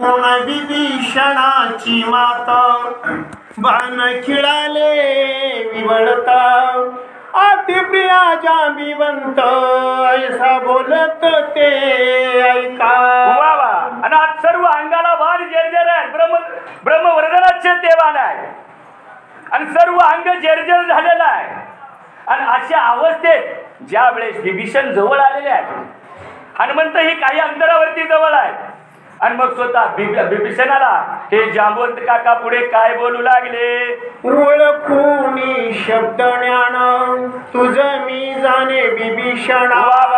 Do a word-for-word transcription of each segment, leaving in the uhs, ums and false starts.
कोण विभीषणाची माता बाण खिळाले विवळता अति प्रिया जांबिवंत ऐसा बोलत ते ऐका. वा वा. आणि आज सर्व अंगाला बाण जर्जर आहे. ब्रह्म ब्रह्मवर्धनाचे ते बाण आहे आणि सर्व अंग जर्जर झालेला आहे. आणि अशा अवस्थेत ज्या वेळेस विभीषण जवळ आलेले आहेत, हनुमंत ही काही अंतरावरती जवळ आहे आणि मग स्वतः विभीषणाला हे जांबवंत काका पुढे काय बोलू लागले. ओळखूनी शब्द ज्ञान तुझ मी जाणे विभीषणा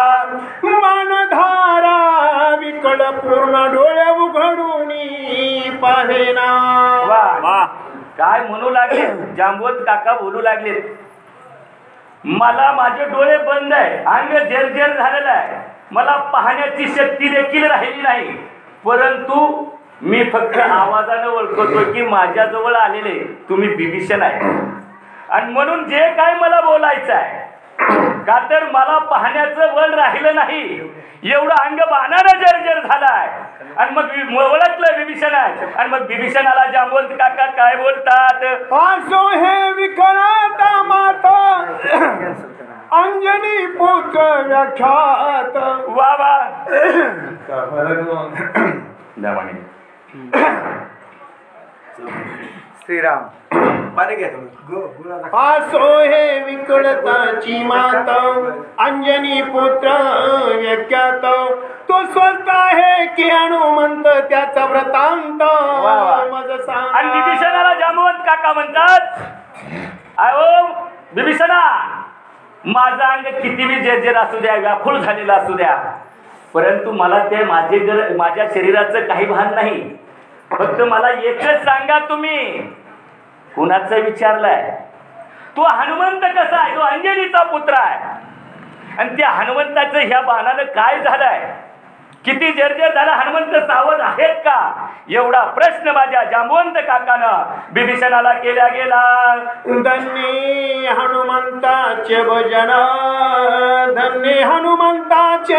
मानधारा विकळ पूर्ण डोळे उघडून पाहेना. वा काय म्हणू लागले जांबवंत काका बोलू लागले. मला माझे डोळे बंद आहे, अंग जर्जर झालेलं आहे, मला पाहण्याची शक्ती देखील राहिली नाही, परंतु मी फक्त आवाजाने ओळखतोय की माझ्याजवळ आलेले तुम्ही विभीषण आहे. आणि म्हणून जे काय मला बोलायचं आहे, का तर मला पाहण्याचं बळ राहिलं नाही, एवढं अंग बाणानं जर्जर झालाय. आणि मग ओळखलं विभीषण आहे आणि मग विभीषणाला जांबवंत काका काय बोलतात. असो हे विकळाता माता अंजनी पुत्र व्याख्यात. वा वा. श्रीराम असो हे विकळताची माता अंजनी पुत्र व्याख्यात. तो स्वतः आहे की हनुमंत त्याचा व्रतांत मज सांग. आणि विभीषणाला जांबवंत काका म्हणतात, अहो विभीषणा, माझं अंग कितीही जर्जर असू द्या, व्याकुळ झालेला असू द्या, परंतु मला ते माझे माझ्या शरीराचं काही भान नाही. फक्त मला एकच सांगा, तुम्ही कुणाचं विचारलंय? तो हनुमंत कसा आहे? तो अंजनीचा पुत्र आहे आणि त्या हनुमंताचं ह्या बाणानं काय झालंय, किती जर्जर झाला, हनुमंत सावध आहेत का? एवढा प्रश्न माझ्या जांबवंत काकानं विभीषणाला केला गेला. धन्य हनुमंताचे भजन, धन्य हनुमंताचे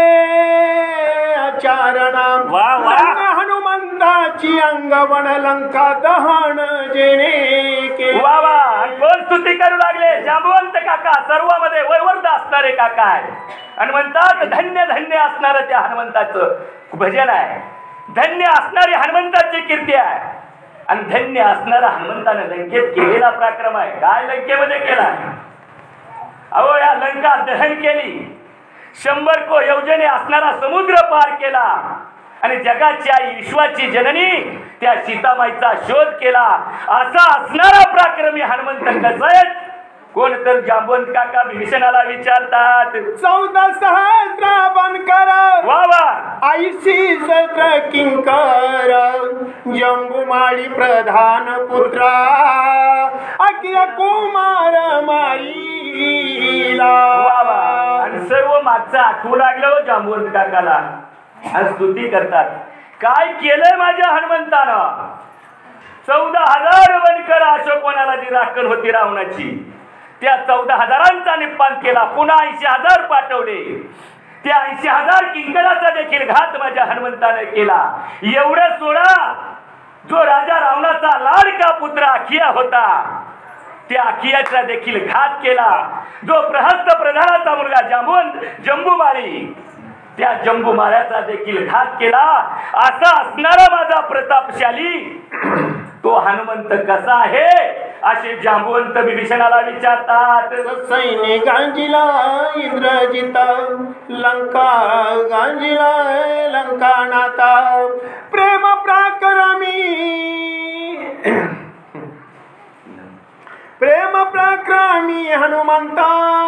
आचरण, हनुमंताची अंगवण लंका दहन जेणे के. वा वा. कोण स्तुती करू लागले? जांबवंत काका, सर्वांमध्ये वैवर्ध असणारे काका आहे आणि म्हणतात धन्य धन्य असणार त्या हनुमंताचं भजन आहे, धन्य असणारी हनुमंताची कीर्ती आहे आणि धन्य असणारा हनुमंताने लंकेत केलेला पराक्रम आहे. काय लंकेमध्ये केला? अहो या लंका दहन केली, शंभर को योजने असणारा समुद्र पार केला आणि जगाची आई विश्वाची जननी त्या सीतामाईचा शोध केला. असा असणारा पराक्रमी हनुमंत कसा आहे? कोण तर जांबवंत काका विभीषणाला विचारतात. चौदा सहस्त्र बनकर वा वा. ऐशी सहस्त्र किंकर जंबुमाळी प्रधान पुत्रा अकिया कुमार माईला. वा वा. आणि सर्व मागचं आठवू लागलं जांबवंत काकाला आणि स्तुती करतात. काय केलंय माझ्या हनुमंतानं? चौदा हजार बनकर अशोकवनाला जी राखण होती रावणाची, त्या चौदा हजारांचा निपात केला. पुन्हा ऐंशी हजार पाठवले. त्या ऐंशी हजार किंकराचा देखील घात माझ्या हनुमंताने केला. एवढं सोडा, जो राजा रावणाचा लाडका पुत्र अखिया होता, त्या अखियाचा देखील घात केला. जो प्रहस्त प्रधानाचा मुलगा जांबवंत जंबूमाळी, त्या जंबूमाळ्याचा देखील घात केला. असा असणारा माझा प्रतापशाली तो हनुमंत कसा आहे असे जांबवंत विभीषणाला विचारतात. सैन्य गांजिला इंद्रजित लंका गांजिला लंका नाता प्रेम पराक्रमी प्रेम पराक्रमी हनुमंता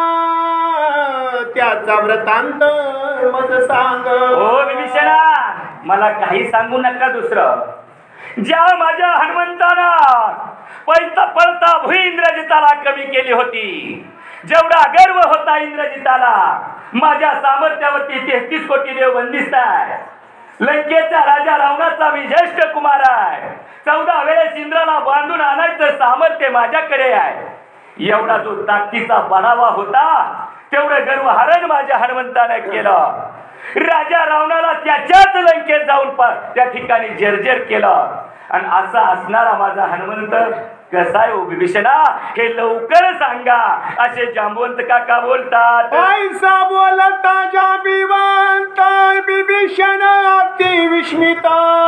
त्याचा व्रतांत मज सांग. हो विभीषणा, मला काही सांगू नका दुसरं. ज्या माझ्या हनुमंतानं पैता पळता भुई इंद्रजिताला कमी केली होती, जेवढा गर्व होता इंद्रजिताला, माझ्या सामर्थ्यावरती तेहतीस कोटी देव बंदिस्त आहे. लंकेचा राजा रावणाचा मी ज्येष्ठ कुमार आहे. चौदा वेळेस इंद्राला बांधून आणायचं सामर्थ्य माझ्याकडे आहे. एवढा जो ताकदीचा बनावा होता तेवढं गर्वहरण माझ्या हनुमंताने केलं. राजा रावणाला त्याच्याच लंकेत जाऊन त्या ठिकाणी जर्जर केलं. आणि असा असणारा माझा हनुमंत कसा आहे विभीषणा हे लवकर सांगा असे जांबवंत काका बोलतात. ऐसा बोलता जांबवंत विभीषण अति विस्मित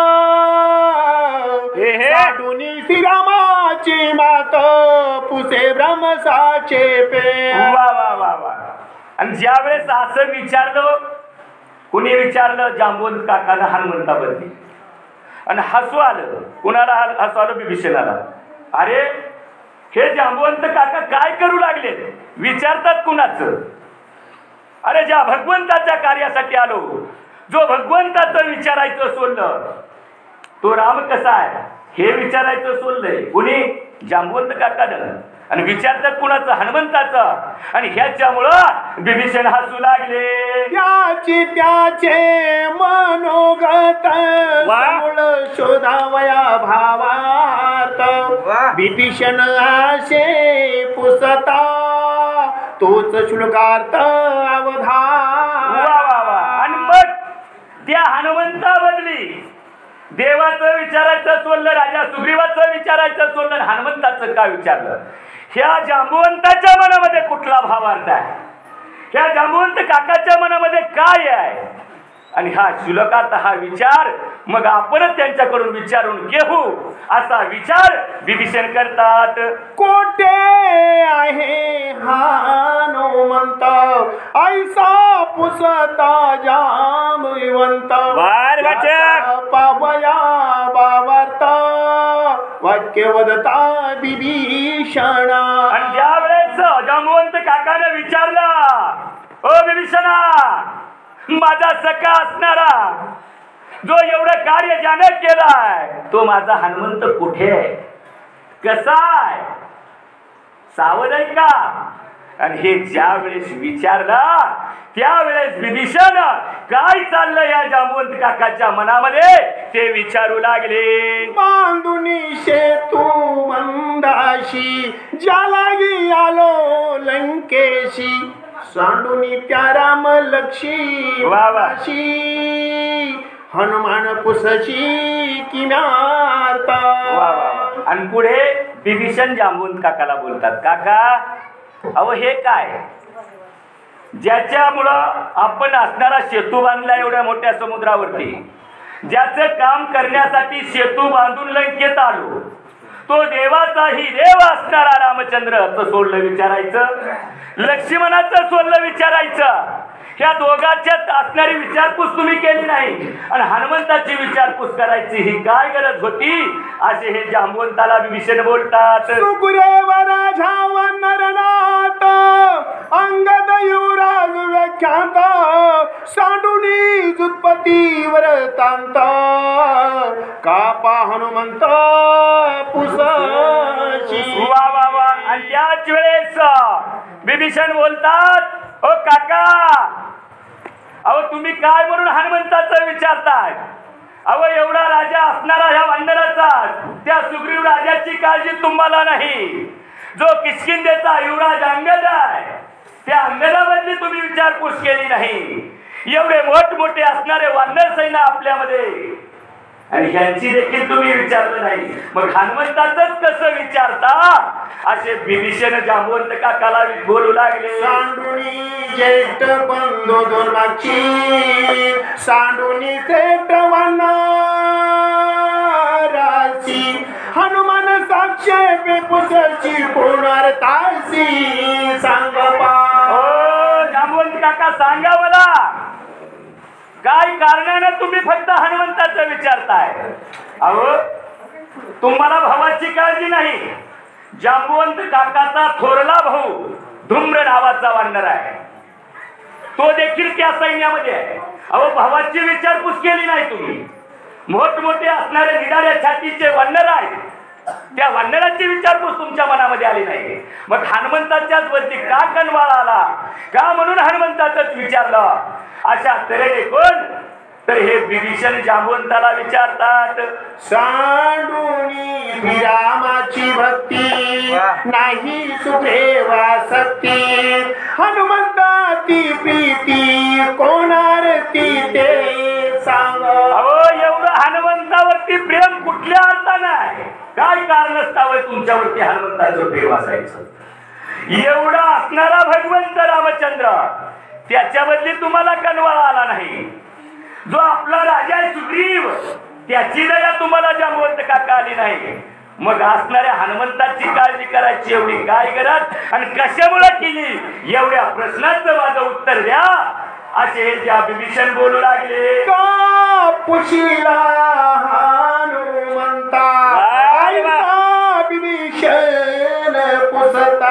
साडूनी श्रीरामाची मात पुसे ब्रह्मसाचे पे. वा वा वा वा. आणि ज्या वेळेस असं विचारलं कुणी विचारलं जांबवंत काकाला हनुमंताबद्दल आणि हसू आलं. कुणाला हसू आलं विभीषणाला. अरे हे जांबवंत काका काय करू लागले विचारतात कुणाचं. अरे ज्या भगवंताच्या कार्यासाठी आलो जो भगवंताचं विचारायचं सोडलं तो राम कसा आहे हे विचारायचं सोडलंय कुणी जांबवंत काकानं. आणि विचारतात कुणाचं हनुमंताचं. आणि ह्याच्यामुळं विभीषण हसू लागले. त्याची त्याचे मनोगत मूळ शोधावया भावार्थ विभीषण आशे पुसता तोच शुल्कार्थ अवधा. वा वा वा. आणि मग त्या हनुमंता बदली देवाचं विचारायचं सोडलं राजा सुग्रीवाचं विचारायचं सोडलं हनुमंताचं का विचारलं. ह्या जांबवंताच्या मनामध्ये कुठला भावार्थ आहे ह्या जांबवंत काकाच्या मनामध्ये काय आहे आणि हा शुल्कार्थ हा विचार मग आपणच त्यांच्याकडून विचारून घेऊ असा विचार विभीषण करतात. कोठे आहे हनुमंत ऐसा पुसता जांबवंत पावया भावार्थ वाक्य वदता विभीषण. आणि ज्या वेळेस जांबवंत काकाने विचारला ओ विभीषणा माझा सखा असणारा जो एवढं कार्य ज्याने केलाय तो माझा हनुमंत कुठे आहे कसा आहे सावध आहे का. आणि हे ज्या वेळेस विचारला त्यावेळेस विभीषण काय चाललं या जांबवंत काकाच्या मनामध्ये ते विचारू लागले. बांधुनी शेतू मंदाशी ज्यालागी आलो लंकेशी सांडुनी त्या राम लक्षी वाशी हनुमान पुसशी किम्यार्ता. आणि पुढे विभीषण जांबवंत काकाला बोलतात काका अहो हे काय ज्याच्यामुळं आपण असणारा सेतू बांधला एवढ्या मोठ्या समुद्रावरती ज्याचं काम करण्यासाठी सेतू बांधून लंकेत आलो तो देवाचाही देव असणारा रामचंद्रचं सोडलं विचारायचं लक्ष्मणाचं सोडलं विचारायचं. ह्या दोघांच्यात असणारी विचारपूस तुम्ही केली नाही आणि हनुमंताची विचारपूस करायची ही काय गरज होती असे हे जांबवंताला विभीषण बोलतात. सुग्रीव राजा नरनाथ अंगद युवराज व्याख्यात सांडुनी जुत्पती वरतांत कापा हनुमंत पुसशी. वा वा वा. आणि त्याच वेळेस विभीषण बोलतात ओ काका अहो तुम्ही काय म्हणून हनुमंताचं विचारताय. अहो एवढा राजा असणारा ह्या वानराचा त्या सुग्रीव राजाची काळजी तुम्हाला नाही. जो किष्किंधेचा युवराज अंगद आहे त्या अंगदाबद्दल तुम्ही विचारपूस केली नाही. एवढे मोठमोठे असणारे वानर सैन्य आपल्यामध्ये आणि ह्यांची देखील तुम्ही विचारलं नाही मग हनुमंताचंच कसं विचारता असे विभीषण जांबवंत काकाला बोलू लागले. सांडुनी जेष्ठ बंधू दुर्माची सांडुनी थेट वनाराची हनुमान साक्षे पुसची पुनर्तासी सांग पा. हो जांबवंत काका सांगा मला काय कारणाने तुम्ही फक्त हनुमंताचं विचारताय. अहो तुम्हाला भावाची काळजी नाही. जांबवंत काकाचा थोरला भाऊ धूम्र नावाचा वानर आहे तो देखील त्या सैन्यामध्ये आहे. अहो भावाची विचारपूस केली नाही तुम्ही. मोठमोठे असणारे निडाऱ्या छातीचे वानर आहेत त्या वानराची विचारपूस तुमच्या मनामध्ये आली नाही. मग हनुमंताच्याच वरती का कणवाळा आला का म्हणून हनुमंताचंच विचारलं. अशा तऱ्हेने कोण तर हे विभीषण जांबवंताला विचारतात, सांडूनी रामाची भक्ती नाही सुग्रीवा सक्ती, हनुमंता ती प्रीती कोणारती ते सांग. अहो एवढं हनुमंतावरती प्रेम कुठल्या अर्थानं आहे? काय कारण असतावं तुमच्यावरती हनुमंताचं प्रेम असायचं? एवढा असणारा भगवंत रामचंद्र, त्याच्याबद्दली तुम्हाला कनवाळा आला नाही. जो आपला राजा आहे सुग्रीव, त्याची दया तुम्हाला जांबवंत काका आली नाही. मग असणाऱ्या हनुमंताची काळजी करायची एवढी काय गरज, आणि कशामुळे केली, एवढ्या प्रश्नाचं माझं उत्तर द्या, असे ज्या विभीषण बोलू लागले. का पुशीला हनुमंता विभीषण पुसता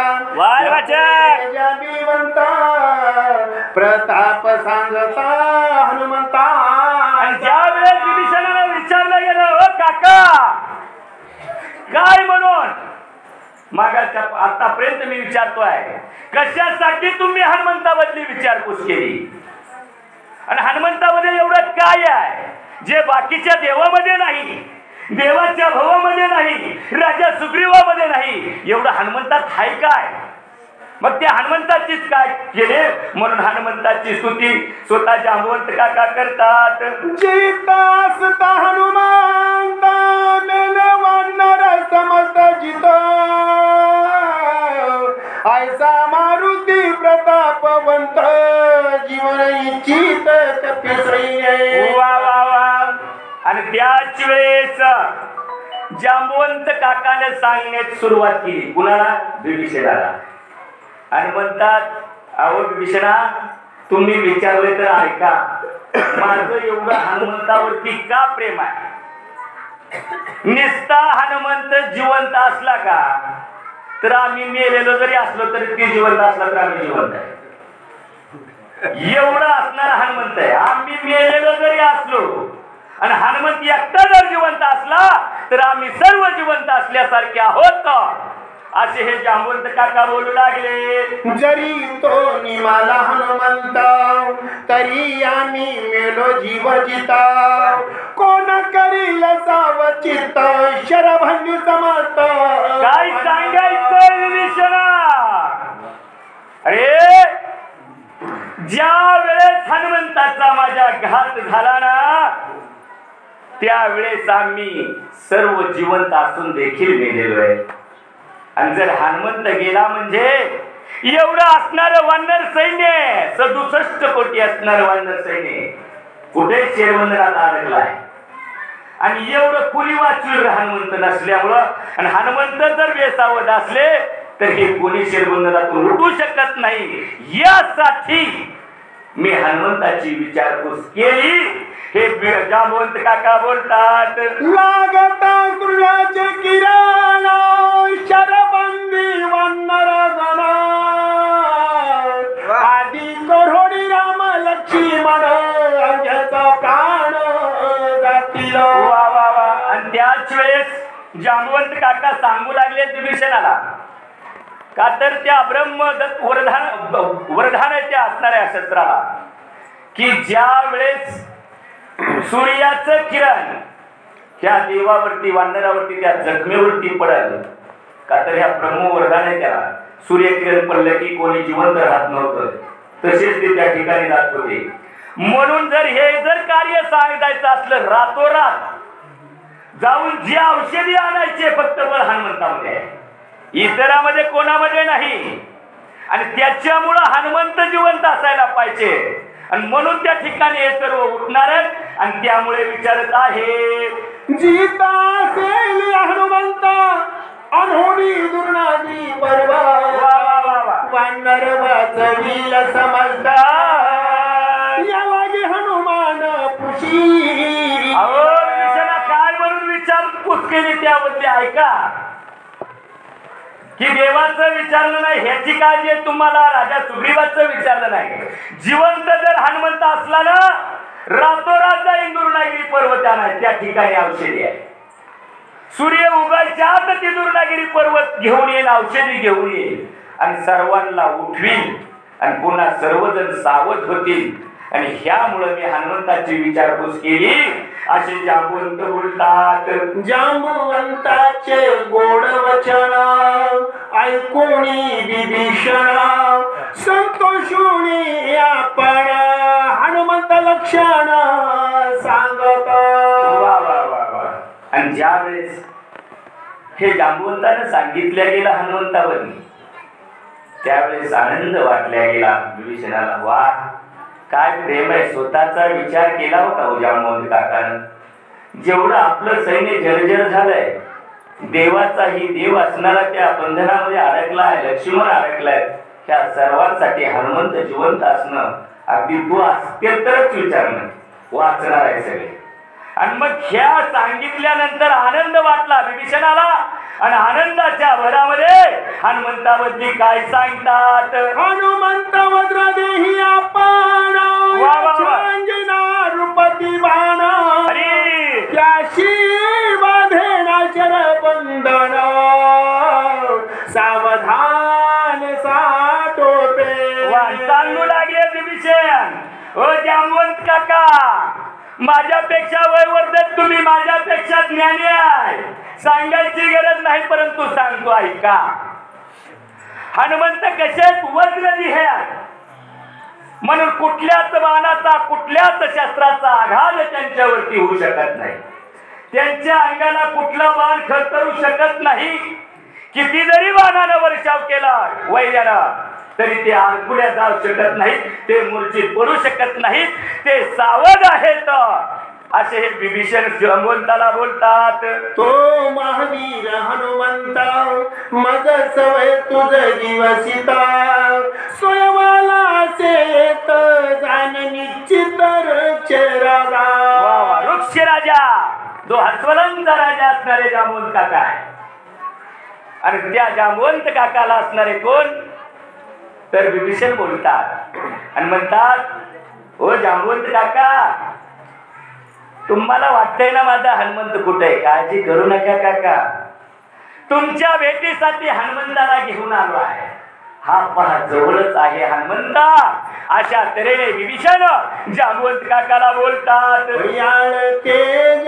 जाबिवंता प्रताप सांगता हनुमंता. आणि ज्या वेळेस विभीषणाला विचारलं गेलं, ओ काका काय म्हणून, मागाच्या आतापर्यंत मी विचारतोय कशासाठी तुम्ही हनुमंताबद्दली विचारपूस केली, आणि हनुमंतामध्ये एवढं काय आहे जे बाकीच्या देवामध्ये नाही, देवाच्या भवामध्ये नाही, राजा सुग्रीवामध्ये नाही, एवढं हनुमंतात आहे काय? मग त्या हनुमंताचीच काय केले, म्हणून हनुमंताची स्तुती स्वतः जांबवंत काका करतात. जिता असता हनुमंता मेले वानर समस्त जित, ऐसा मारुती प्रतापवंत जीवन इच्छित कपिश्री. वा वा वा. आणि त्याच वेळेस जांबवंत काकाने सांगण्यास सुरुवात केली. कुणाला? विभीषणाला. आणि म्हणतात, अहो विभीषणा तुम्ही विचारले तर ऐका, माझं एवढं हनुमंतावरती का प्रेम आहे? निस्ता हनुमंत जिवंत असला का, तर आम्ही मेलेलो जरी असलो तरी ती जिवंत असला तर आम्ही जिवंत आहे. एवढं असणारा हनुमंत आहे. आम्ही मेलेलो जरी असलो आणि हनुमंत एकटा जर जिवंत असला तर आम्ही सर्व जिवंत असल्यासारखे आहोत, असे हे जांबवंत काका बोलू लागले. जरी तो निमाला हनुमंता तरी आम्ही मेलो जीव जिता, कोण करील सावचित शरभंगी समर्थ. काय सांगायचं विभीषणा? अरे ज्या वेळेस हनुमंताचा माझ्या घात झाला ना, त्यावेळेस आम्ही सर्व जिवंत असून देखील मेलेलो आहे. आणि जर हनुमंत गेला म्हणजे एवढं असणारं वानर सैन्य, सदुसष्ट कोटी असणारं वानर सैन्य कुठे शेरबंदरात अडकलाय. आणि एवढं कुणी वाचून हनुमंत नसल्यामुळं, आणि हनुमंत जर बेसावध असले तर हे कोणी शेरबंदरातून उठू शकत नाही. यासाठी मी हनुमंताची विचारपूस केली. हे जांबवंत काका बोलतात, लागता सूर्याचे किरण शरबंदी वन्नर गण, आधी करोडी राम लक्ष्मण अंगाचा प्राण जातील. वा वा वा. आणि त्याच वेळेस जांबवंत काका सांगू लागले विभीषणाला, का तर त्या ब्रह्म वरदान वरदानाच्या असणाऱ्या शस्त्राला, की ज्या वेळेस सूर्याचं किरण त्या देवावरती वानरावरती त्या जखमेवरती पडल, का तर ह्या ब्रह्म वरदाने त्याला सूर्यकिरण पडलं की कोणी जिवंत राहत नव्हतं, तसेच ते त्या ठिकाणी जात होते. म्हणून जर हे जर कार्य सांगायचं असलं, रातोरात जाऊन जी औषधी आणायचे फक्त बळ हनुमंतामध्ये आहे, इतरामध्ये कोणामध्ये नाही. आणि त्याच्यामुळं हनुमंत जिवंत असायला पाहिजे. आणि म्हणून त्या ठिकाणी हे सर्व उठणार आहेत. आणि त्यामुळे विचारत आहे, जीता असेल हनुमंत अनहोनी दुर्नादी परवा, वा वा वा वा. वानर वाचवील समजता या लागे हनुमान पुशी. अहो विभीषणा काय म्हणून विचारपूस केली त्याबद्दल ऐका, की देवाचं विचारलं नाही ह्याची काळजी आहे तुम्हाला, राजा सुग्रीवाचं विचारलं नाही. जिवंत जर हनुमंत असला ना, रातोरात जाईन दुर्नागिरी पर्वत आणाय, त्या ठिकाणी औषधी आहे. सूर्य उगायच्या आत ती दुर्नागिरी पर्वत घेऊन येईल, औषधी घेऊन येईल आणि सर्वांना उठवील. आणि पुन्हा सर्वजण सावध होतील. आणि ह्यामुळे मी हनुमंताची विचारपूस केली असे जांबुवंत बोलतात. जांबुवंताचे गोड वचन ऐकूनी विभीषण संतोषुनी आपण हनुमंत लक्षण सांगत. वा वा वा वा. आणि ज्यावेळेस हे जांबुवंतानं सांगितल्या गेला हनुमंतावरनी त्यावेळेस आनंद वाटल्या गेला विभीषणाला. वा काय प्रेम आहे. स्वतःचा विचार केला होता हो जांबुवंत काकानं. जेवढं आपलं सैन्य जर्जर झालंय देवाचाही देव असणारा त्या बंधनामध्ये अडकलाय लक्ष्मण अडकलाय त्या सर्वांसाठी हनुमंत जिवंत असणं अगदी तू असतील तरच विचारणं वाचणार आहे सगळे. आणि मग ह्या सांगितल्यानंतर आनंद वाटला विभीषणाला आणि आनंदाच्या भरामध्ये हनुमंताबद्दली काय सांगतात. हनुमंत वज्र देही आपण रूपती बाण त्याशी बाधेना शरबंधन सावधान साटोपे. सांगू लागले विभीषण. ओ जांबुवंत काका माझ्यापेक्षा वयवर्धक तुम्ही माझ्यापेक्षा ज्ञानी आहे सांगायची गरज नाही परंतु सांगतो ऐका. हनुमंत कसे वज्रदी हे म्हणून कुठल्याच बाणाचा कुठल्याच शस्त्राचा आघात त्यांच्यावरती होऊ शकत नाही. त्यांच्या अंगाला कुठला बाण खरतरू शकत नाही. किती जरी बाणानं वर्षाव केला वैर्यानं तरी ते आरकुड्या जाऊ शकत नाहीत. ते मूर्छित पडू शकत नाहीत. ते सावध आहेत असे हे विभीषण जांबुवंताला बोलतात. तो महावीर हनुमंता मग सवय तुझ दिवसिता स्वयंवाला असेत जाण निश्चित वृक्षराजा. वृक्ष राजा जो हस्वलांचा राजा असणारे जांबुवंत काका आहे. आणि त्या जांबुवंत काकाला असणारे कोण तर विभीषण बोलतात आणि म्हणतात ओ जांबुवंत काका तुम्हाला वाटतंय ना माझा हनुमंत कुठे आहे. काळजी करू नका काका तुमच्या भेटीसाठी हनुमंताला घेऊन आलो आहे. हा पहा जवळच आहे हनुमंता. अशा तऱ्हेने विभीषण जांबुवंत काकाला बोलतात. तेज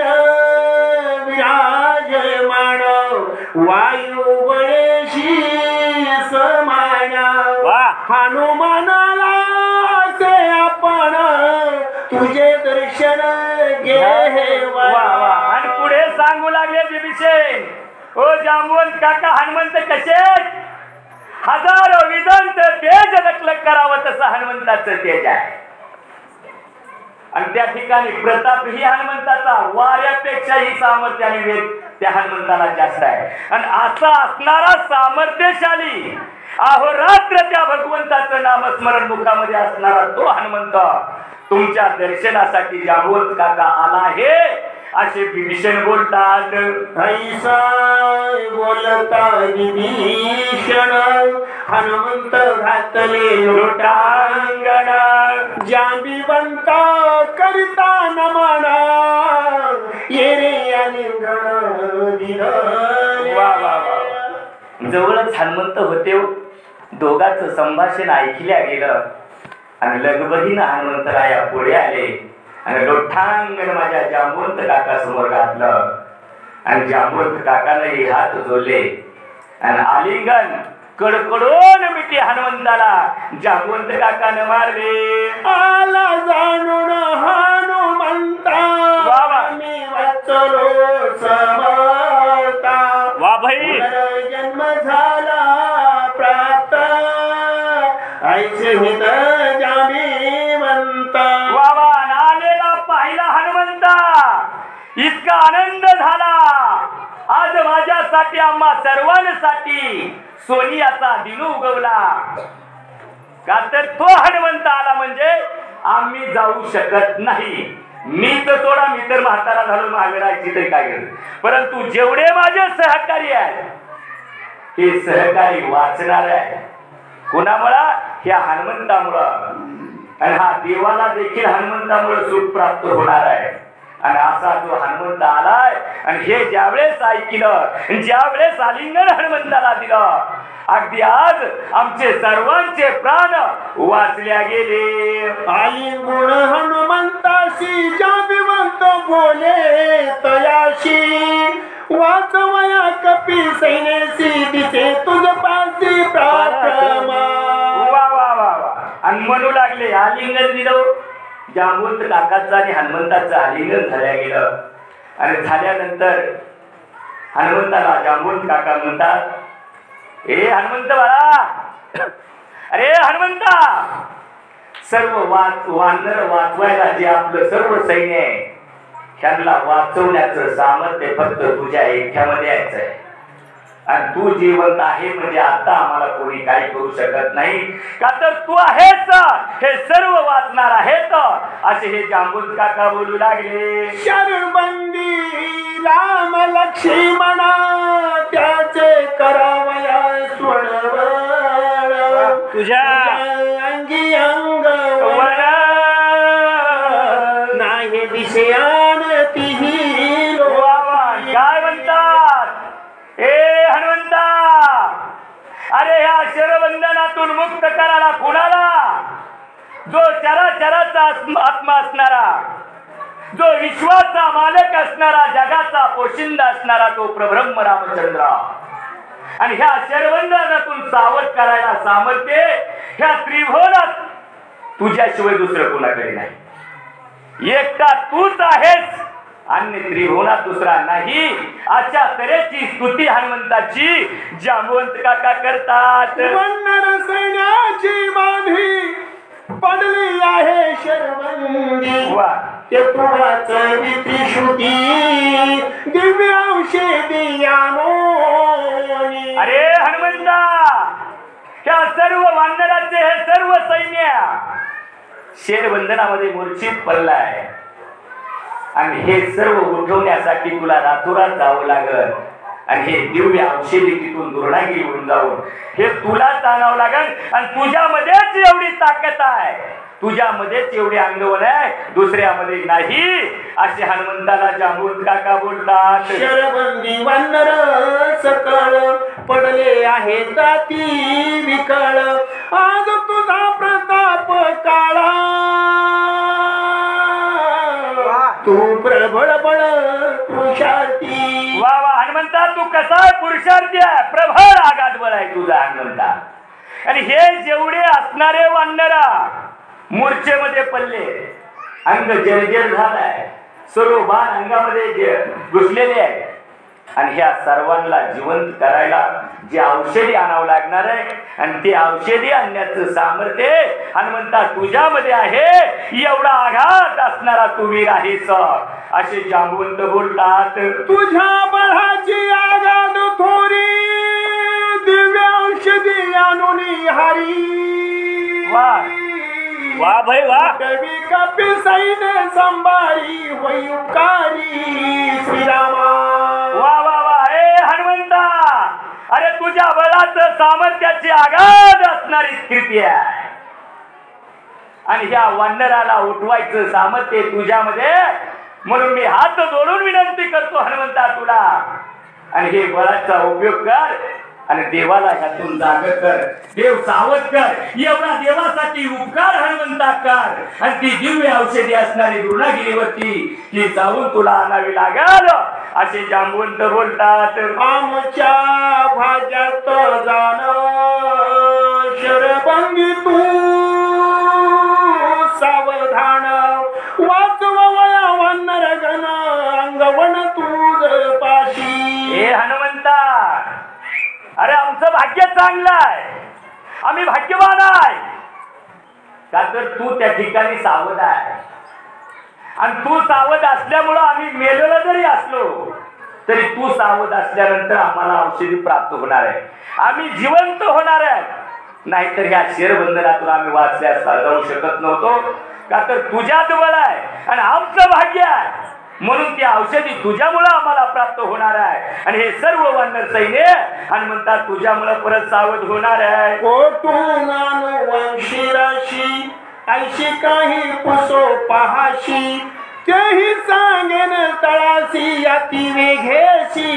विराजमान वायू बळेशी समान हनुमानाला से आपण तुझे दर्शन घे. आणि पुढे सांगू लागले विभीषण. ओ जांबुवंत काका हनुमंत कसे हजारो विदंत तेज लकलक करावं तसं हनुमंताचं तेज आहे. आणि त्या ठिकाणी प्रताप ही हनुमंताचा वाऱ्यापेक्षाही सामर्थ्याने वेग त्या हनुमंताला जास्त आहे. आणि असा असणारा सामर्थ्यशाली अहोरात्र त्या भगवंताचं नामस्मरण मुखामध्ये असणारा तो हनुमंत तुमच्या दर्शनासाठी जांबुवंत काका आला आहे असे विभीषण बोलतात. ऐसा बोलता विभीषण हनुमंत घातले लोटांगण जांबुवंता करिता नमन येरे आलिंगन. वा वा वा. जवळच हनुमंत होते. दोघांचं संभाषण ऐकल्या गेलं आणि लगबगीनं हनुमंतराया पुढे आले आणि लोठांगण माझ्या जांबुवंत काका समोर घातलं आणि जांबुवंत काकाने हात जोडले आणि आलिंगन कडकडून मिठी हनुमंताला जांबुवंत काकाने मारले. आला जाणून हनुमंता मी वाचलो समर्था. वा भाई जन्म झाला प्रात ऐसे हित जांबुवंत. वा वा. आलेला पाहिला हनुमंता इतका आनंद झाला. आज माझ्यासाठी आम्हा सर्वांसाठी सोनियाचा दिनू उगवला. का तर तो हनुमंत आला म्हणजे आम्ही जाऊ शकत नाही. मी तर थोडा मी तर म्हातारा झालो महागडायची तरी काय गरज. परंतु जेवढे माझे सहकारी आहेत हे सहकारी वाचणार आहे. कुणामुळं ह्या हनुमंतामुळं. आणि हा देवाला देखील हनुमंतामुळे सुख प्राप्त होणार आहे. आणि असा जो हनुमंत आलाय आणि हे ज्यावेळेस ऐकलं ज्यावेळेस आलिंगन हनुमंताला दिलं अगदी आज आमचे सर्वांचे प्राण वाचल्या गेले. आलिंगन हनुमंताशी जाबिवंत बोले तयाशी वाचवया कपी सैन्यासी दिसे तुझ पासी प्रार्थना. वा वा वा वा. आणि म्हणू लागले आलिंगन दिलं जांबवंत काकाचं आणि हनुमंताचं आलिंगन झाल्या गेलं. आणि झाल्यानंतर हनुमंताला जांबवंत काका म्हणतात ए हनुमंत बाळा अरे हनुमंता सर्व वाच वानर वाचवायला जे आपलं सर्व सैन्य आहे त्यांना वाचवण्याचं सामर्थ्य फक्त तुझ्या एकट्यामध्ये यायचंय. आणि तू जिवंत आहे म्हणजे आता आम्हाला कोणी काही करू शकत नाही का तर तू आहेस हे सर्व वाचणार आहेत असे हे जांबवंत काका बोलू लागले. शरणबंदी राम लक्ष्मणा त्याचे करावया सोडवण तुझ्या अंगी अंग नाही दिशयान तिही काय म्हणतात ए हनुमंता अरे ह्या शरबंधनातून मुक्त करायला कुणाला जो चराचराचा आत्मा असणारा जो विश्वाचा मालक असणारा जगाचा पोशिंदा असणारा तो प्रब्रह्म रामचंद्र आणि ह्या शरबंधनातून सावध करायला सामर्थ्य ह्या त्रिभुवनात तुझ्याशिवाय दुसरं कोणाकडे नाही. एकटा तूच आहेस अन्य त्रिभुवनात दुसरा नाही. अशा तऱ्हेची स्तुती हनुमंताची जांबवंत काका करतात. वन्नर सैन्याची बांधी पडली आहे शरबंदी वा ते तुझाच त्रिशुती दिव्य औषधी यानोनी. अरे हनुमंता त्या सर्व वानराचे हे सर्व सैन्य शेरबंधनामध्ये मूर्छित पडलाय आणि हे सर्व उठवण्यासाठी तुला रातोरात जावं लागल आणि हे दिव्य औषधी तिथून दुर्णागी होऊन जाऊन हे तुलाच आणावं लागल. आणि तुझ्यामध्येच एवढी ताकद आहे तुझ्यामध्येच एवढी अंगवण आहे दुसऱ्यामध्ये नाही असे हनुमंताला जांबवंत काका बोलतात. शरबंदी वानर सकळ पडले आहे जाती विकळ आज तुझा प्रताप काळा तू प्रबळ बळ पुरुषार्थी. वा वा हनुमंता तू कसा आहे पुरुषार्थी आहे प्रबळ आघात बळ आहे तुझा हनुमंता. आणि हे जेवढे असणारे वानरा मूर्छेमध्ये पडले अंग जर्जर झालाय सर्व बाण अंगामध्ये घुसलेले आहे आणि ह्या सर्वांना जिवंत करायला जे औषधी आणावं लागणार आहे आणि ते औषधी आणण्याचं सामर्थ्य हनुमंता तुझ्यामध्ये आहे. एवढा आघात असणारा तू वीर आहेस असे जांबवंत बोलतात. तुझ्या बळाची आघात थोरी दिव्य औषधी आणून हरी. वा वा भाई वा. कवी कपी सैन्य संभारी वयुकारी श्रीरामा. वा वा वा हे हनुमंता अरे तुझ्या बळाचं सामर्थ्याची आघात असणारी कीर्ती आहे आणि ह्या वानराला उठवायचं सामर्थ्य तुझ्यामध्ये म्हणून मी हात जोडून विनंती करतो हनुमंता तुला आणि हे बळाचा उपयोग कर आणि देवाला ह्यातून जाग कर देव सावध कर एवढा देवासाठी उपकार हनुमंता कर आणि ती दिव्य औषधी असणारी दुर्णागिरीवरती ती जाऊन तुला आणावी लागल असे जांबवंत बोलतात. आमच्या भाज्यात जाण शरबंदी तू सावधान वाचवया वानर गण अंगवण तुझ पाशी. हे हनुमंता अरे आमचं भाग्य चांगलं आहे आम्ही भाग्यवान आहे का तर तू त्या ठिकाणी सावध आहे आणि तू सावध असल्यामुळं आम्ही मेलेलो जरी असलो तरी तू सावध असल्यानंतर आम्हाला औषधी प्राप्त होणार आहे आम्ही जिवंत होणार आहे. नाहीतर ह्या शेरबंधनातून आम्ही वाचल्यास जाऊ शकत नव्हतो का तर तुझ्यात बळ आहे आणि आमचं भाग्य आहे म्हणून ती औषधी तुझ्यामुळे आम्हाला प्राप्त होणार आहे आणि हे सर्व वानर सैन्य हनुमंता तुझ्यामुळे परत सावध होणार आहे. कोटून आणू वंशी राशी ऐशी काही पुसो पहाशी तेही सांगेन तळाशी अति वेघेशी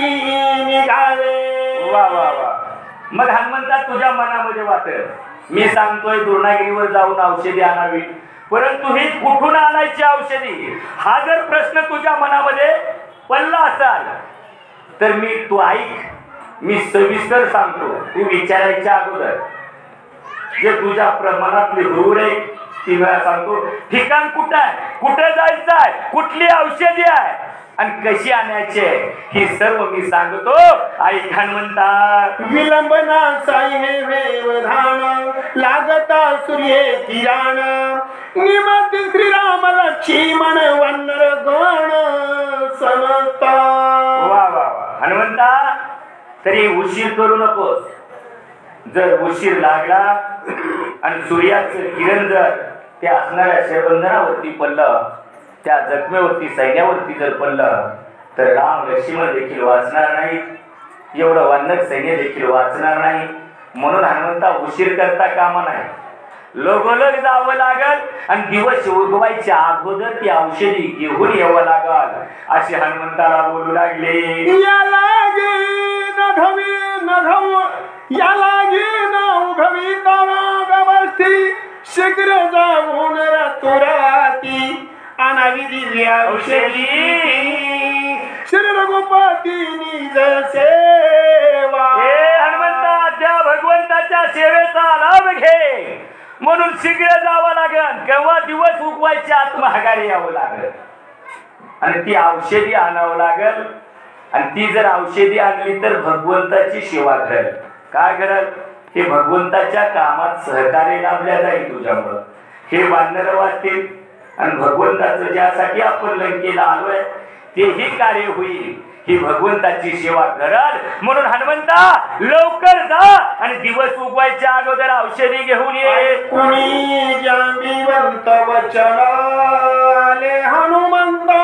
निघावे. वा वा वा. मग हनुमंता तुझ्या मनामध्ये वाटत मी सांगतोय दुर्णागिरीवर जाऊन औषधी आणावी, परंतु ही कुठून आणायची औषधी हा जर प्रश्न तुझ्या मनामध्ये पडला असाल तर मी तू ऐक, मी सविस्तर सांगतो. तू विचारायच्या अगोदर जे तुझ्या मनातली हुरूर आहे ती वेळा सांगतो. ठिकाण कुठं आहे, कुठे जायचं आहे, कुठली औषधी आहे आणि कशी आणायची आहे ही सर्व मी सांगतो. ऐक हनुमंता. विलंबना साई हे व्यवधान लागता सूर्ये किरण निमत श्रीराम लक्ष्मण वन्नर गण समता. वा वा वा. हनुमंता तरी उशीर करू नकोस. जर उशीर लागला आणि सूर्याचं किरण जर त्या असणाऱ्या शरबंधनावरती पडलं, त्या जखमेवरती सैन्यावरती जर पडलं तर राम लक्ष्मण देखील वाचणार नाही, एवढं वानर सैन्य देखील वाचणार नाही. म्हणून हनुमंता उशीर करता कामा नाही. लगोलग जावं लागल आणि दिवस उगवायच्या अगोदर ती औषधी घेऊन यावं लागल असे हनुमंताला बोलू लागले. या लागे न घवी न घव या लागे न उघवी गवस्थी शीघ्र जाऊन रातोराती आणावी दिव्या औषधी श्री रघुपती निज सेवा. हे हनुमंता त्या भगवंताच्या सेवेचा लाभ घे म्हणून शीघ्र जावं लागल, केव्हा दिवस उगवायच्या आत महागारी यावं लागल आणि ती औषधी आणावं लागल. आणि ती जर औषधी आणली तर भगवंताची सेवा करेल. काय करल? हे भगवंताच्या कामात सहकार्य लाभल्या जाईल तुझ्यामुळं. हे वानर वाचतील आणि भगवंताचं ज्यासाठी आपण लंकेला आलोय तेही कार्य होईल. ही भगवंताची सेवा कराल म्हणून हनुमंता लवकर जा आणि दिवस उगवायच्या अगोदर औषधी घेऊन ये. कुणी जांबीवंत वचनाले हनुमंता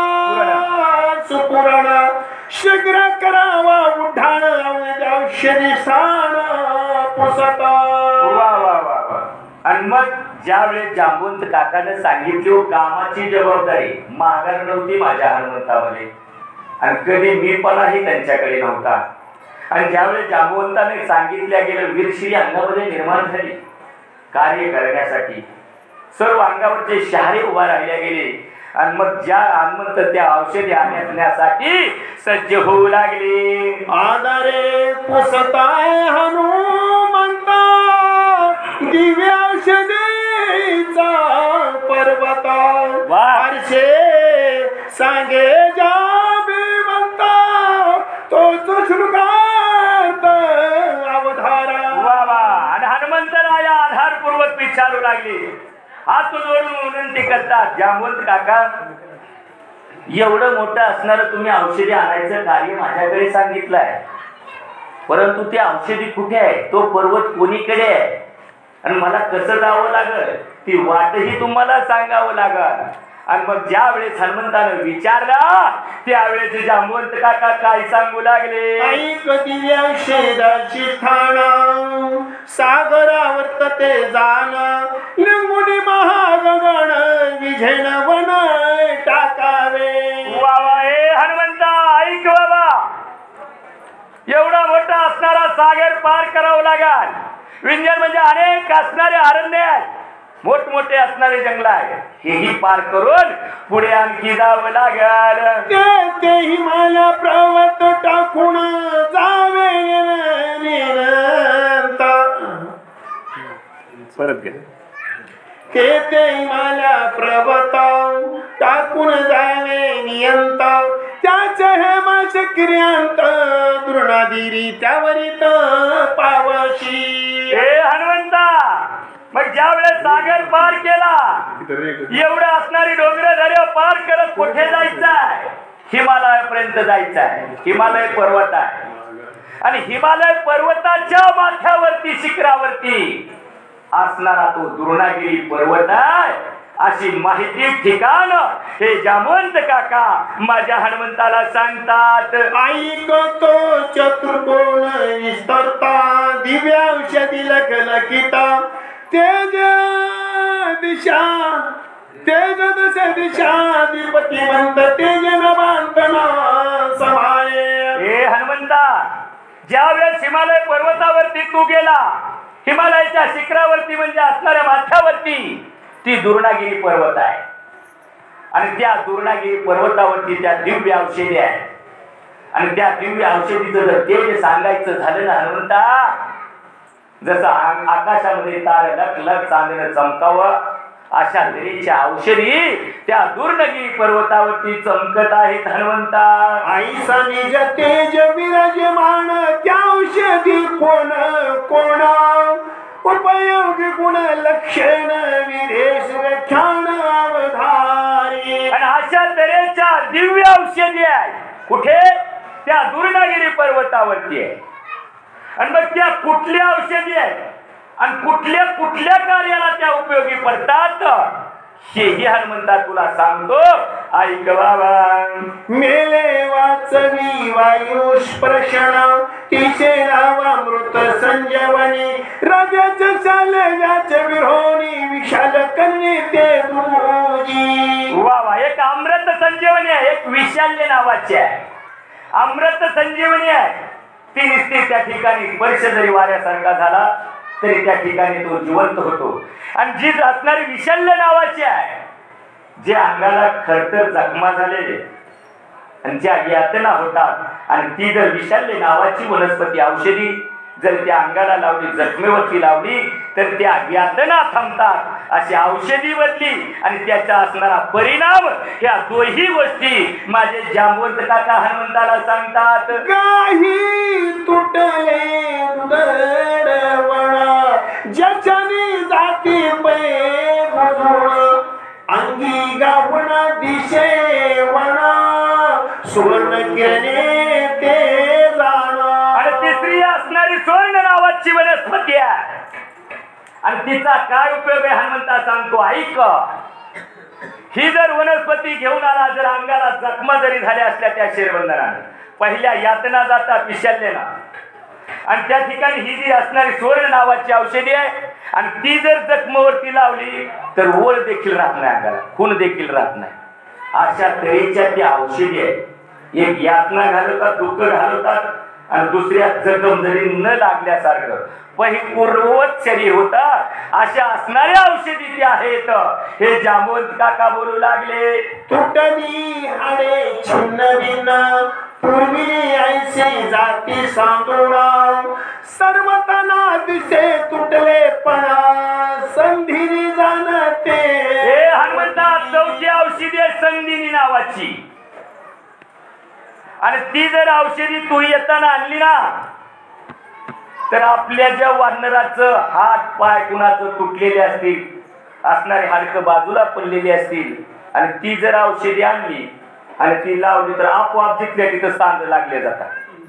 सुपुरण शीघ्र करावा उठाण औषधी स्थान पुसता. वा वा वा वा. आणि मग ज्यावेळेस जांबवंत काकाने सांगितली कामाची जबाबदारी माघार नव्हती माझ्या हनुमंतामध्ये आणि कधी मीपणाही त्यांच्याकडे नव्हता. आणि ज्यावेळेस जांबवंताने सांगितल्या गेलं वीरश्री अंगामध्ये निर्माण झाली कार्य करण्यासाठी. सर्व अंगावरचे शहारे उभा राहिल्या गेले आणि मग ज्या हनुमंत त्या औषधी आणण्यासाठी सज्ज होऊ लागले. आधारे पुसताय हनुमंता दिव्य औषधीचा पर्वत हर्षे सांगे जाबिवंता तोच श्रुगात अवधारा. वा वा. आणि हनुमंतराया आधारपूर्वक विचारू लागले, हात जोडून विनंती करतात. जांबवंत काका एवढं मोठं असणारं तुम्ही औषधी आणायचं कार्य माझ्याकडे सांगितलं आहे, परंतु ते औषधी कुठे आहे, तो पर्वत कोणीकडे आहे आणि मला कसं जावं लागल ती वाटही तुम्हाला सांगावं लागल. आणि मग ज्या वेळेस हनुमंतानं विचारला त्यावेळेस जांबवंत काका काय सांगू लागले. ऐक दिव्या शेदाची ठाणा सागरावर्तते जाण लिंगुनी महागगन विझेन वन टाकावे. वा वा. हे हनुमंता ऐक बाबा, एवढा मोठा असणारा सागर पार करावं लागल. विंध्य म्हणजे अनेक असणारे अरण्य आहेत, मोठमोठे असणारे जंगल आहे, हेही पार करून पुढे आणखी जावं लागल. ते ते हिमालय पर्वत टाकून जावे निरंत. परत घे. ते ते हिमालय पर्वत टाकून जावे नियंत त्याचे हेमाश क्रियांत द्रोणादिरी त्यावरीत पावशी. हे हनुमंता मग ज्या वेळेस सागर पार केला एवढं असणारी डोंगर दर्या पार करत कुठे जायचं आहे? हिमालयापर्यंत जायचं आहे. हिमालय पर्वत आहे आणि हिमालय पर्वताच्या माथ्यावरती शिखरावरती असणारा तो द्रोणागिरी पर्वत आहे अशी माहिती ठिकाण हे जांबवंत काका माझ्या हनुमंताला सांगतात. ऐकतो चतुर्कोण विस्तरता दिव्या औषधी लखलखिता तेज दिशा तेज दशे दिशाधिपती म्हणत तेजन बांधना समाये. हे हनुमंता, ज्या वेळेस हिमालय पर्वतावरती तू गेला, हिमालयाच्या शिखरावरती म्हणजे असणाऱ्या माथ्यावरती ती दुर्णागिरी पर्वत आहे आणि त्या दुर्णागिरी पर्वतावरती त्या दिव्य औषधी आहे आणि त्या दिव्य औषधीचं जर तेज सांगायचं झालं ना हनुमंता, जसं आकाशामध्ये तारे लख लख चांदणं चमकावं अशा तऱ्हेच्या औषधी त्या दुर्णगिरी पर्वतावरती चमकत आहेत हनुमंता. आईसा निज तेज विराजमान त्या औषधी कोण कोण उपयोगी गुण लक्षण विदेश व्याख्यान अवधारी. आणि अशा तऱ्हेच्या दिव्य औषधी आहे कुठे? त्या दुर्णगिरी पर्वतावरती आहे. आणि मग त्या कुठल्या औषधी आहेत आणि कुठल्या कुठल्या कार्याला त्या उपयोगी पडतात हेही हनुमंता तुला सांगतो. ऐक बाबा. मेले वाचवी वायू स्पर्शण तिचे नावामृत संजीवनी हृदयाच्या शालेयाच्या विरोनी विशाल करणे ते गुरुजी. वा वा. एक अमृत संजीवनी आहे, एक विशाल्य नावाची आहे. अमृत संजीवनी आहे ती नुसती त्या ठिकाणी स्पर्श जरी वाऱ्यासारखा झाला तरी त्या ठिकाणी तो जिवंत होतो. आणि जी असणारी विशाल्य नावाची आहे, जे अंगाला खरतर जखमा झालेले आणि ज्या यातना होतात आणि ती जर विशाल्य नावाची वनस्पती औषधी जर त्या अंगाला लावली, जखमेवरती लावली तर त्या यातना थांबतात. अशी औषधी बदली आणि त्याचा असणारा परिणाम ह्या दोही गोष्टी माझे जांबवंत काका हनुमंताला सांगतात. काही तुटले दडवणा ज्याच्याने जाती पै बुजवण अंगी गावणा दिशे वणा सुवर्ण किरणे ते जाणं. आणि तिसरी असणारी सुवर्ण नावाची वनस्पती आहे आणि तिचा काय उपयोग आहे हनुमंता सांगतो. ऐक. ही जर वनस्पती घेऊन आला, जर अंगाला जखमा जरी झाल्या असल्या त्या शेरबंधनाने, पहिल्या यातना जातात विशाल्यना आणि त्या ठिकाणी ही जी असणारी सुवर्ण नावाची औषधी आहे आणि ती जर जखमेवरती लावली तर ओळ देखील राहत नाही, अंगाला खून देखील राहत नाही. अशा तऱ्हेच्या त्या औषधी आहेत. एक यातना घालवतात, दुःख घालवतात आणि दुसऱ्या जखम जरी न लागल्यासारखं परिपूर्वत शरीर होता. अशा असणाऱ्या औषधी त्या आहेत. हे जांबवंत काका बोलू लागले. तुटली हाडे छिन्न भिन्न पूर्वी ऐसे जाती सांगोणा सर्वतना दिसे तुटले पणा संधीनी जाणते. हे हनुमंता, चौथी औषधी आहे संधिनी नावाची आणि ती जर औषधी तू येताना आणली ना तर आपल्या ज्या वानराचं हात पाय कुणाचं तुटलेले असतील, असणारे हाडकं बाजूला पडलेली असतील आणि ती जर औषधी आणली आणि ती लावली तर आपोआप जिथल्या तिथं सांध लागले जातात.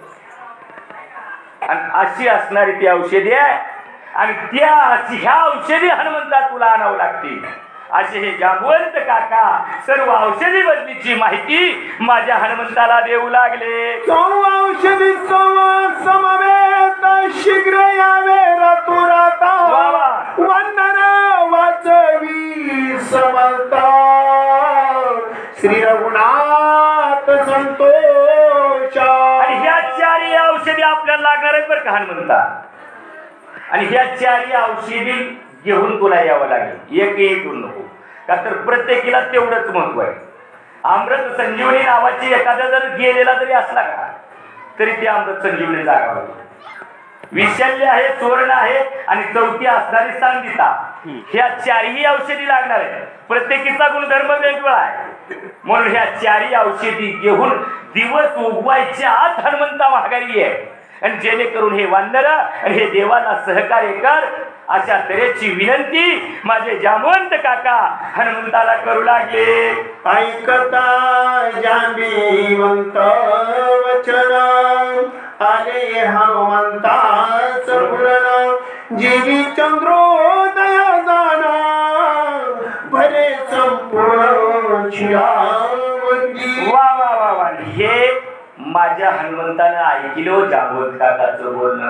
आणि अशी असणारी ती औषधी आहे आणि त्या ह्या औषधी हनुमंता तुला आणावं लागतील. असे हे जांबवंत काका सर्व औषधी बदलीची माहिती माझ्या हनुमंताला देऊ लागले. औषधी समवेत शीघ्र यावे रतुराता वंदन वाचवी समर्था श्री रघुनाथ संतोष. आणि ह्या चारही औषधी आपल्याला लागणार आहेत बरं का हनुमंता. आणि ह्या चारही औषधी घेऊन तुला यावं लागेल, एक एक नको, का तर प्रत्येकीला तेवढंच महत्व आहे. अमृत संजीवनी नावाची एखादा जर गेलेला जरी असला का तरी ते अमृत संजीवनी जागा. विशाल्य आहे, सुवर्ण आहे आणि चौथी असणारी सांगिता. ह्या चारही औषधी लागणार आहे. प्रत्येकीचा गुणधर्म वेगवेगळा आहे म्हणून ह्या चारही औषधी घेऊन दिवस उगवायच्या आत हनुमंता माघारी आहे. आणि जेणेकरून हे वानर आणि हे देवाला सहकार्य कर अशा तऱ्हेची विनंती माझे जांबवंत काका हनुमंताला करू लागले. ऐकता जांबीवंत वचन आले हनुमंता पूर्ण जीवी चंद्रोदय जाणा भरे संपूर्ण चिरावंती. वा वा वा वा. हे माझ्या हनुमंतानं ऐकलं जांबवंत काकाचं बोलणं.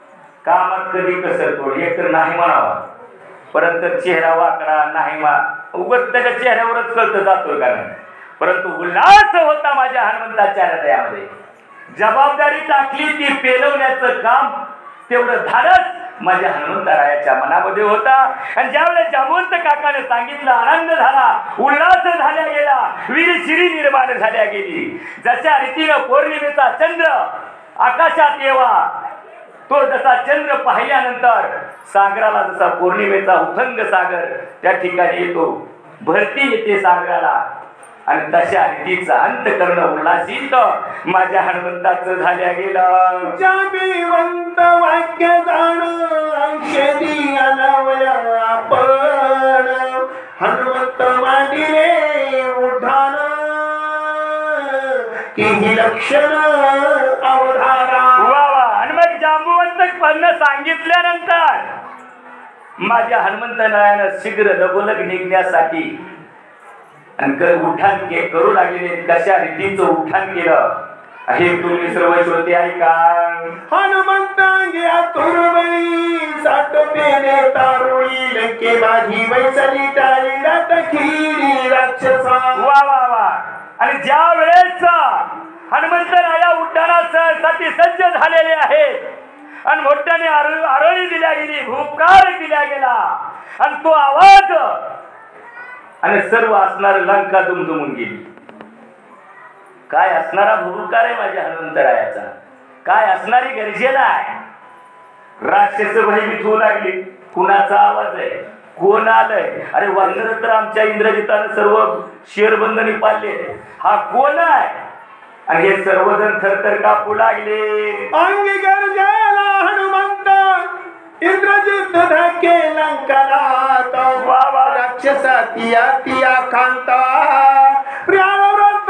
कामात कधी कसर तोड एक तर नाही म्हणावा, परंतु चेहरा वाकडा नाही मा उगत त्याच्या चेहऱ्यावरच कळतं जातोय का नाही, परंतु उल्हास होता माझ्या हनुमंताच्या हृदयामध्ये. जबाबदारी टाकली ती पेलवण्याचं काम, तेवढं धाडस माझ्या हनुमंतरायाच्या मनामध्ये होता. आणि ज्यावेळेस जांबुवंत काकाने सांगितलं, आनंद झाला, उल्हास झाल्या गेला, वीरशिरी निर्माण झाल्या गेली. जशा रीतीनं पौर्णिमेचा चंद्र आकाशात येवा, तो जसा चंद्र पाहिल्यानंतर सागराला जसा पौर्णिमेचा उथंग सागर त्या ठिकाणी येतो, भरती येते सागराला, आणि तशा रीतीचा अंत करणं उल्हासित माझ्या हनुमंताचं झाल्या गेलं. जामीवंत वाक्य जाण औषधी अनवया आपण, हनुमंत मांडिले उठाण की लक्षण अवधारा. वा वा. आणि मग जांबुवंत पन्न सांगितल्यानंतर माझ्या हनुमंतरायानं शीघ्र लगोलग निघण्यासाठी आणि उठाण के करू लागलेले. कशा रीतीचं उठाण केलं हे तुम्ही सर्व श्रोते ऐका. हनुमंत गया तुरबई साठ पेले तारुळी लंके माझी वैसली टाळी रात खिरी राक्षसा. वा वा वा. आणि ज्या वेळेस हनुमंतराया उड्डाणासाठी सज्ज झालेले आहेत आणि मोठ्याने आरोळी दिल्या गेली, भूपकार दिल्या गेला, आणि तो आवाज आणि सर्व असणार लंका दुमदुमून गेली. काय असणारा भूपकार आहे माझ्या हनुमंतरायाचा, काय असणारी गर्जना आहे. राक्षस भयभीत होऊ लागली. कुणाचा आवाज आहे, कोण आलंय? अरे वानर तर आमच्या इंद्रजितानं सर्व शेरबंधनी पाळले, हा कोण आहे? आणि हे सर्वजण थरथर कापू लागले. अंगी गर्जाला हनुमंत इंद्रजित धके लंकनात. राक्षसा तिया तिया कांता प्रियाव्रत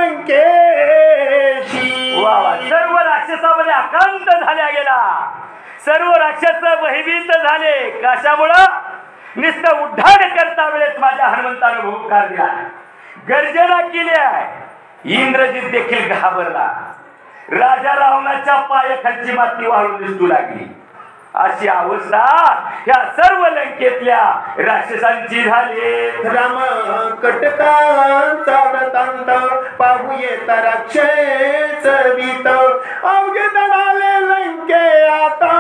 लंकेशी. वा वा. सर्व राक्षसामध्ये आकांत झाल्या गेला, सर्व राक्षस भयभीत झाले. कशामुळं? नुसतं उड्डाण करता वेळेस माझ्या हनुमंतानं भूपकार दिला, गर्जना केली आहे. इंद्रजित देखील घाबरला. राजा रावणाच्या पायाखालची माती वाळून दिसू लागली. अशी अवस्था ह्या सर्व लंकेतल्या राक्षसांची झाली. राम कटकांचा वृत्तांत पाहू येत राक्षस भीत, अवघे दडाले लंके आता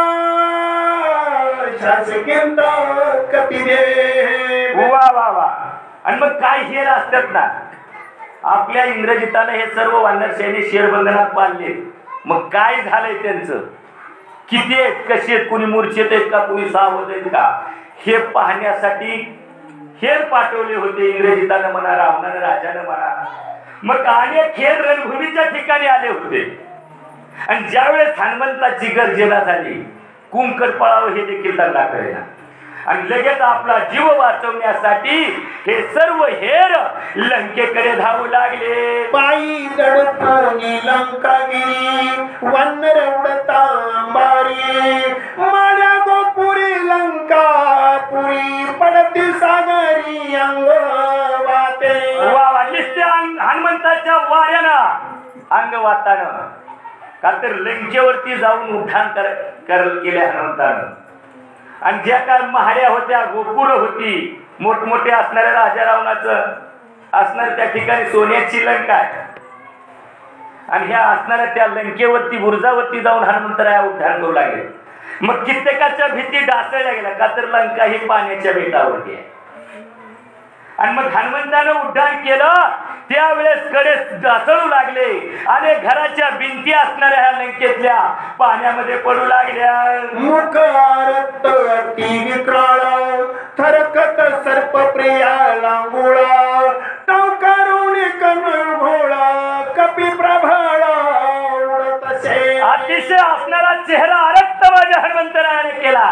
शासकीय कपिदेव. वा वा वा. आणि मग काय हेर असतात ना, आपल्या इंद्रजिताने हे सर्व वानरसेने शेरबंधनात बांधले. मग काय झालंय त्यांचं, किती आहेत, कशी आहेत, कुणी मूर्छेत आहेत का, कुणी सावध आहेत का, हे पाहण्यासाठी हेर पाठवले होते इंद्रजितानं म्हणा, रावणानं, राजानं म्हणा. मग अनेक खेळ रणभूमीच्या ठिकाणी आले होते. आणि ज्यावेळेस हनुमंताची गर्जना झाली, कुंकड पळावं हे देखील त्यांना कळेना. आणि लगेच आपला जीव वाचवण्यासाठी हे सर्व हेर लंकेकडे धावू लागले. पायी दडपणी लंकागिरी वनर उडता अंबारी, माझ्या गोपुरी लंका पुरी पडती सागरी अंग वाते. वा वा. नुसत्या हनुमंताच्या वाऱ्यानं अंग वातानं, का तर लंकेवरती जाऊन उठाण कर केले हनुमंतानं. आणि ज्या काय महाड्या होत्या, गोपुर होती, मोठमोठे असणाऱ्या राजा रावणाचं असणार त्या ठिकाणी सोन्याची लंका आहे. आणि ह्या असणाऱ्या त्या लंकेवरती बुरुजावरती जाऊन हनुमंतराया उड्डाण करू लागले. मग कित्येकाच्या भीती डासळल्या गेल्या, का तर लंका ही पाण्याच्या बेटावरती आहे. आणि मग हनुमंतानं उड्डाण केलं, त्यावेळेस कडे डासळू लागले आणि घराच्या भिंती असणाऱ्या ह्या लंकेतल्या पाण्यामध्ये पडू लागल्या. मुख आरत अति विक्राळ थरकत सर्प प्रिया लांगुळा, टवकारुणी कमळ भोळा कपी प्रभाळ उडतसे. अतिशय असणारा चेहरा अरक्त माझ्या हनुमंतरायाने केला.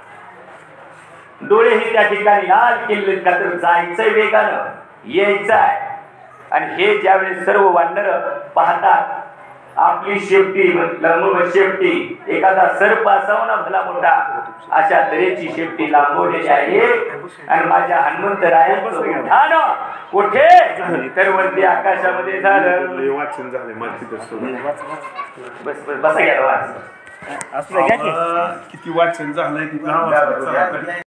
डोळे ही त्या ठिकाणी लाल केले, का तर जायचंय वेगानं, यायचं आहे. आणि हे ज्यावेळेस सर्व वानर पाहतात, आपली शेपटी लंब शेपटी, एखादा सर्प असावा ना भला मोठा, अशा तऱ्हेची शेपटी लांबवलेली आहे. आणि माझ्या हनुमंतरायाचं उठाण कुठे, तर वरती आकाशामध्ये झालं. वाचन झाले बस बस बसा घ्या वाच. किती वाचन झालंय.